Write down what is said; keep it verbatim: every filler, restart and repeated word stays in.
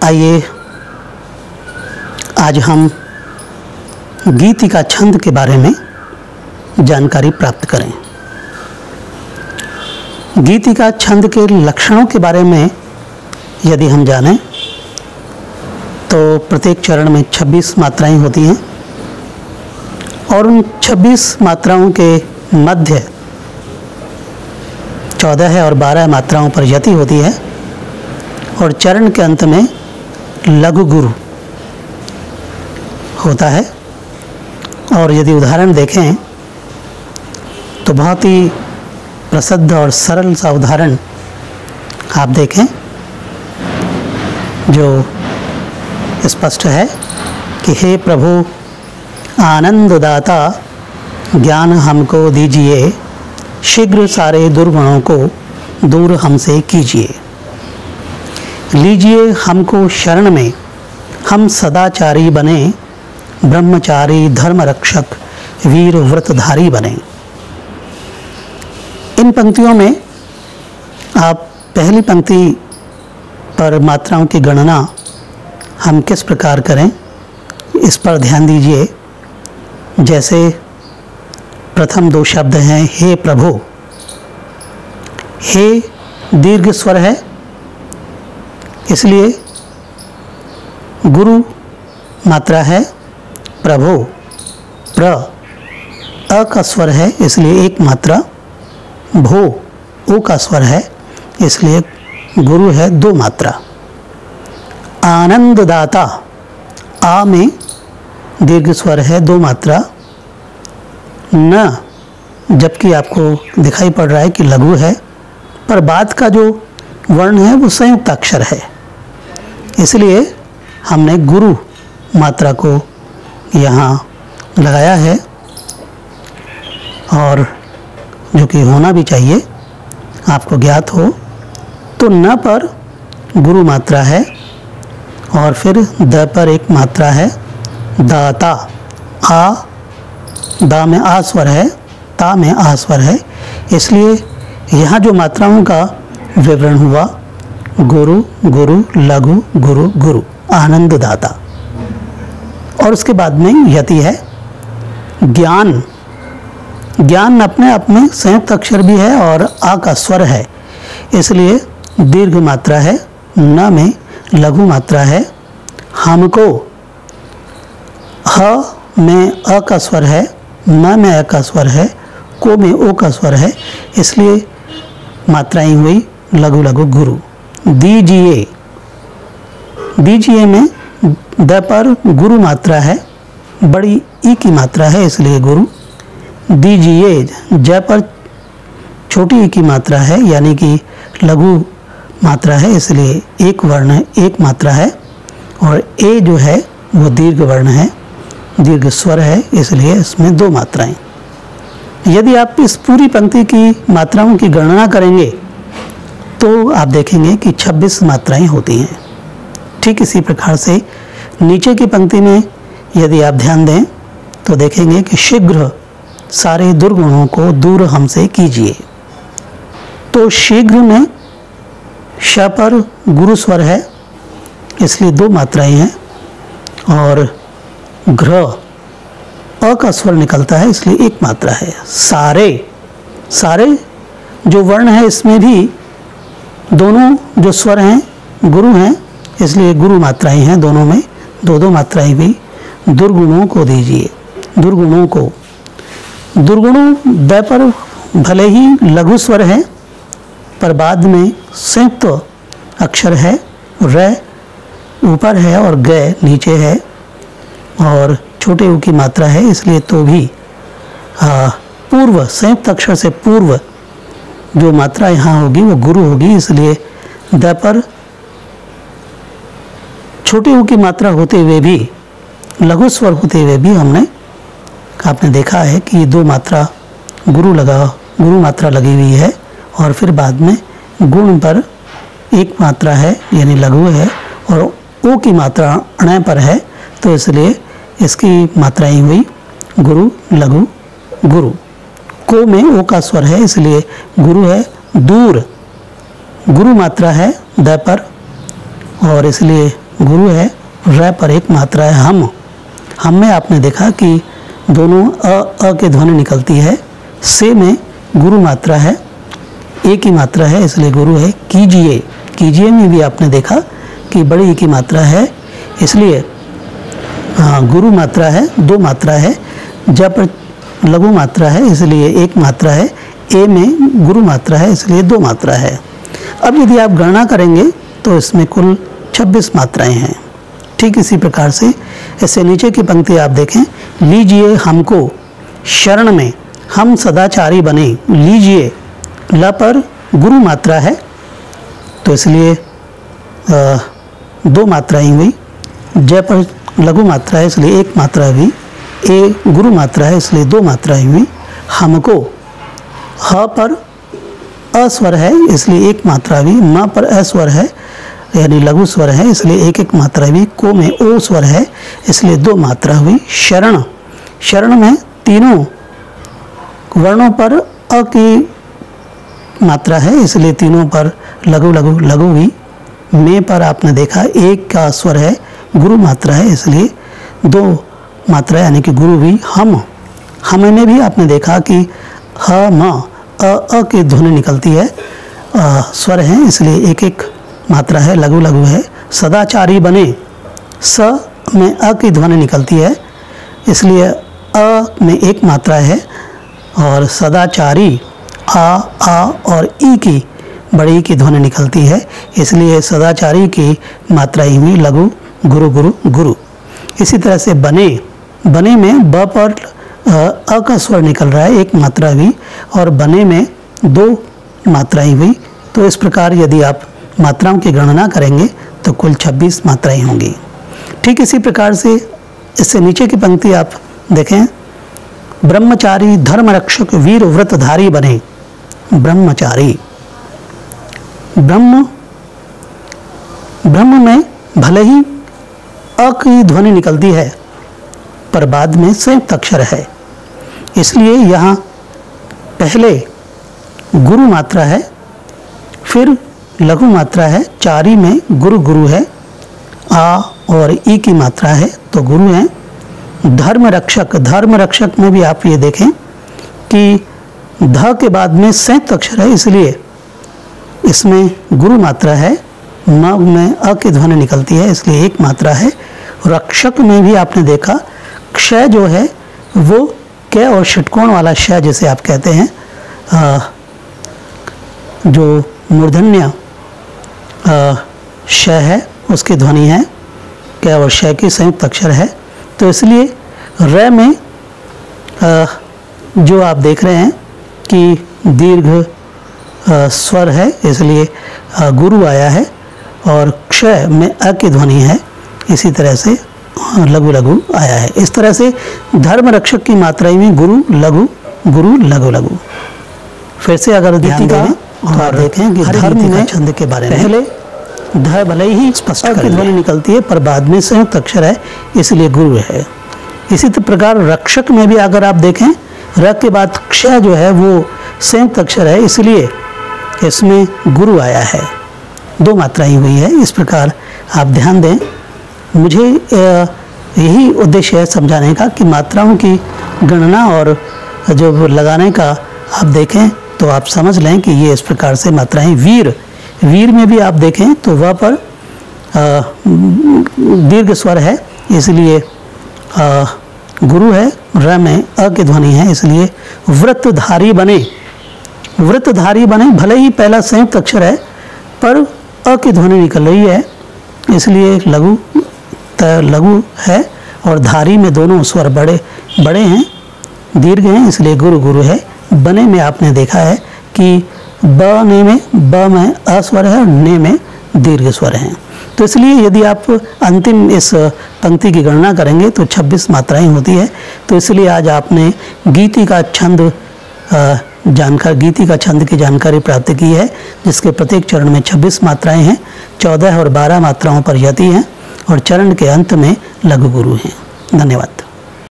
आइए आज हम गीतिका छंद के बारे में जानकारी प्राप्त करें। गीतिका छंद के लक्षणों के बारे में यदि हम जानें तो प्रत्येक चरण में छब्बीस मात्राएं होती हैं और उन छब्बीस मात्राओं के मध्य चौदह है और बारह मात्राओं पर यति होती है और चरण के अंत में लघु गुरु होता है। और यदि उदाहरण देखें तो बहुत ही प्रसिद्ध और सरल सा उदाहरण आप देखें जो स्पष्ट है कि हे प्रभु आनंद दाता ज्ञान हमको दीजिए, शीघ्र सारे दुर्गुणों को दूर हमसे कीजिए। लीजिए हमको शरण में, हम सदाचारी बने, ब्रह्मचारी धर्म रक्षक वीर व्रतधारी बने। इन पंक्तियों में आप पहली पंक्ति पर मात्राओं की गणना हम किस प्रकार करें इस पर ध्यान दीजिए। जैसे प्रथम दो शब्द हैं हे प्रभु, हे दीर्घ स्वर है इसलिए गुरु मात्रा है, प्रभु प्र अ का स्वर है इसलिए एक मात्रा, भो ओ का स्वर है इसलिए गुरु है दो मात्रा। आनंददाता आ में दीर्घ स्वर है दो मात्रा, न जबकि आपको दिखाई पड़ रहा है कि लघु है पर बाद का जो वर्ण है वो संयुक्त अक्षर है इसलिए हमने गुरु मात्रा को यहाँ लगाया है और जो कि होना भी चाहिए आपको ज्ञात हो। तो न पर गुरु मात्रा है और फिर द पर एक मात्रा है दाता, आ दा में आ स्वर है, ता में आ स्वर है इसलिए यहाँ जो मात्राओं का विवरण हुआ गुरु गुरु लघु गुरु गुरु आनंददाता। और उसके बाद में यति है ज्ञान। ज्ञान अपने आप में संयुक्त अक्षर भी है और आ का स्वर है इसलिए दीर्घ मात्रा है, न में लघु मात्रा है। हमको ह में अ का स्वर है, न में अ का स्वर है, को में ओ का स्वर है इसलिए मात्राएं हुई लघु लघु गुरु। दीजिए, दीजिए में द पर गुरु मात्रा है, बड़ी ई की मात्रा है इसलिए गुरु। दीजिए ज पर छोटी ई की मात्रा है यानी कि लघु मात्रा है इसलिए एक वर्ण है, एक मात्रा है। और ए जो है वो दीर्घ वर्ण है, दीर्घ स्वर है इसलिए इसमें दो मात्राएं। यदि आप इस पूरी पंक्ति की मात्राओं की गणना करेंगे तो आप देखेंगे कि छब्बीस मात्राएं होती हैं। ठीक इसी प्रकार से नीचे की पंक्ति में यदि आप ध्यान दें तो देखेंगे कि शीघ्र सारे दुर्गुणों को दूर हमसे कीजिए। तो शीघ्र में श पर गुरु स्वर है इसलिए दो मात्राएं हैं और घ्र अ का स्वर निकलता है इसलिए एक मात्रा है। सारे, सारे जो वर्ण है इसमें भी दोनों जो स्वर हैं गुरु हैं इसलिए गुरु मात्राएं हैं, दोनों में दो दो मात्राएं भी। दुर्गुणों को दीजिए, दुर्गुणों को, दुर्गुणों द पर भले ही लघु स्वर है पर बाद में संयुक्त अक्षर है, र ऊपर है और ग नीचे है और छोटे ऊ की मात्रा है इसलिए तो भी आ, पूर्व संयुक्त अक्षर से पूर्व जो मात्रा यहाँ होगी वो गुरु होगी इसलिए द पर छोटे ऊ की मात्रा होते हुए भी, लघु स्वर होते हुए भी हमने आपने देखा है कि दो मात्रा गुरु लगा गुरु मात्रा लगी हुई है और फिर बाद में गुण पर एक मात्रा है यानी लघु है और ओ की मात्रा अण पर है तो इसलिए इसकी मात्राएं हुई गुरु लघु गुरु। को में ओ का स्वर है इसलिए गुरु है दूर, गुरु मात्रा है द पर और इसलिए गुरु है, र पर एक मात्रा है हम। हम में आपने देखा कि दोनों अ अ की ध्वनि निकलती है। से में गुरु मात्रा है, ए की मात्रा है, इसलिए गुरु है। कीजिए, कीजिए में भी आपने देखा कि बड़ी ई की मात्रा है, इसलिए हाँ गुरु मात्रा है, दो मात्रा है। ज पर लघु मात्रा है, इसलिए एक मात्रा है। ए में गुरु मात्रा है, इसलिए दो मात्रा है। अब यदि आप गणना करेंगे तो इसमें कुल छब्बीस मात्राएं हैं। ठीक इसी प्रकार से इससे नीचे की पंक्ति आप देखें, लीजिए हमको शरण में हम सदाचारी बने। लीजिए, ल पर गुरु मात्रा है तो इसलिए आ, दो मात्राएं हुई। ज पर लघु मात्रा है, इसलिए एक मात्रा हुई। ए गुरु मात्रा है, इसलिए दो मात्राएं हुई। हमको, ह पर अस्वर है, इसलिए एक मात्रा हुई। म पर अस्वर है, यानी लघु स्वर है, इसलिए एक एक मात्रा हुई। को में ओ स्वर है, इसलिए दो मात्रा हुई। शरण, शरण में तीनों वर्णों पर अ की मात्रा है, इसलिए तीनों पर लघु लघु लघु हुई। में पर आपने देखा एक का स्वर है, गुरु मात्रा है, इसलिए दो मात्रा यानी कि गुरु हुई। हम, हम में भी आपने देखा कि ह म अ अ की ध्वनि निकलती है, आ, स्वर हैं, इसलिए एक एक मात्रा है, लघु लघु है। सदाचारी बने, स में अ की ध्वनि निकलती है, इसलिए अ में एक मात्रा है। और सदाचारी आ आ और ई की बड़ी ई की ध्वनि निकलती है, इसलिए सदाचारी की मात्रा ही हुई लघु गुरु गुरु गुरु। इसी तरह से बने, बने में ब पर अ का स्वर निकल रहा है, एक मात्रा हुई। और बने में दो मात्राएं हुई। तो इस प्रकार यदि आप मात्राओं की गणना करेंगे तो कुल छब्बीस मात्राएं होंगी। ठीक इसी प्रकार से इससे नीचे की पंक्ति आप देखें, ब्रह्मचारी धर्म रक्षक वीर व्रतधारी बने। ब्रह्मचारी, ब्रह्म, ब्रह्म में भले ही अ की ध्वनि निकलती है पर बाद में संयुक्त अक्षर है, इसलिए यहाँ पहले गुरु मात्रा है, फिर लघु मात्रा है। चारी में गुरु गुरु है, आ और ई की मात्रा है तो गुरु है। धर्म रक्षक, धर्म रक्षक में भी आप ये देखें कि ध के बाद में संयुक्त अक्षर है, इसलिए इसमें गुरु मात्रा है। म में अ की ध्वनि निकलती है, इसलिए एक मात्रा है। रक्षक में भी आपने देखा क्षय जो है वो क और षटकोण वाला क्षय जिसे आप कहते हैं, आ, जो मूर्धन्य श है उसकी ध्वनि है, क और श की संयुक्त अक्षर है। तो इसलिए र में आ, जो आप देख रहे हैं कि दीर्घ आ, स्वर है, इसलिए आ, गुरु आया है। और क्षय में अ की ध्वनि है, इसी तरह से लघु लघु आया है। इस तरह से धर्म रक्षक की मात्राएं में गुरु लघु गुरु लघु लघु। फिर से अगर ध्यान दें तो आप देखें कि धर्म में छंद के बारे में पहले ध भले ही स्पष्ट की ध्वनि निकलती है पर बाद में संयुक्त अक्षर है, इसलिए गुरु है। इसी प्रकार रक्षक में भी अगर आप देखें र के बाद क्षय जो है वो संयुक्त अक्षर है, इसलिए इसमें गुरु आया है, दो मात्राएं हुई है। इस प्रकार आप ध्यान दें। मुझे यही उद्देश्य है समझाने का कि मात्राओं की गणना और जो लगाने का आप देखें तो आप समझ लें कि ये इस प्रकार से मात्राएं। वीर, वीर में भी आप देखें तो वह पर दीर्घ स्वर है, इसलिए आ, गुरु है। र में अ की ध्वनि है, इसलिए व्रतधारी बने। व्रतधारी बने, भले ही पहला संयुक्त अक्षर है पर अ की ध्वनि निकल रही है, इसलिए लघु लघु है। और धारी में दोनों स्वर बड़े बड़े हैं, दीर्घ हैं, इसलिए गुरु गुरु है। बने में आपने देखा है कि ब ने में ब में अस्वर है और ने में दीर्घ स्वर हैं। तो इसलिए यदि आप अंतिम इस पंक्ति की गणना करेंगे तो छब्बीस मात्राएं होती है। तो इसलिए आज आपने गीति का छंद जानकार गीति का छंद की जानकारी प्राप्त की है, जिसके प्रत्येक चरण में छब्बीस मात्राएं हैं। चौदह और बारह मात्राओं पर यति हैं और चरण के अंत में लघु गुरु हैं। धन्यवाद।